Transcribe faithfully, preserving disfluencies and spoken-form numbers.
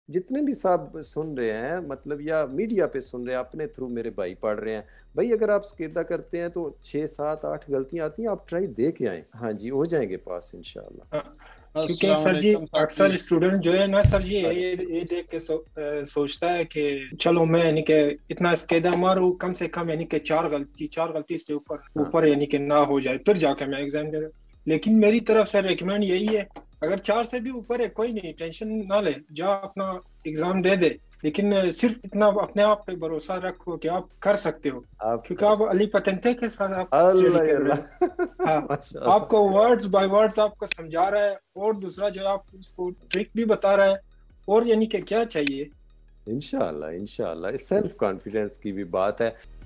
जितने भी साहब सुन रहे हैं, मतलब या मीडिया पे सुन रहे हैं, अपने थ्रू मेरे भाई पढ़ रहे हैं, भाई अगर आप स्केदा करते हैं तो छः सात आठ गलतियां आती हैं, आप ट्राई दे के आए। हाँ जी, हो जाएंगे पास इंशाल्लाह। हाँ, क्योंकि अस्सलाम सर जी वालेकुम साथी। अक्सर स्टूडेंट जो है ना सर जी, ये ये वालेकुम देख के सो, अ, सोचता है कि चलो मैं यानी कि इतना स्केदा मारूं, कम से कम यानी कि चार गलती चार गलती से ऊपर हाँ ऊपर यानी कि ना हो जाए, फिर जाके मैं एग्जाम दे दूं। लेकिन मेरी तरफ से रिकमेंड यही है, अगर चार से भी ऊपर है कोई नहीं, टेंशन ना ले, जा अपना एग्जाम दे दे। लेकिन अ, सिर्फ इतना अपने आप पे भरोसा रखो कि आप कर सकते हो, आप क्योंकि कर आप सकते। अली पतंते के साथ आप स्टडी अल्लाह कर रहे हो। अल्लाह हाँ, माशाल्लाह। आपको वर्ड्स बाय वर्ड्स आपको समझा रहा है, और दूसरा जो है आपको उसको ट्रिक भी बता रहा है, और यानी कि क्या चाहिए। इंशाल्लाह इंशाल्लाह, सेल्फ कॉन्फिडेंस की भी बात है।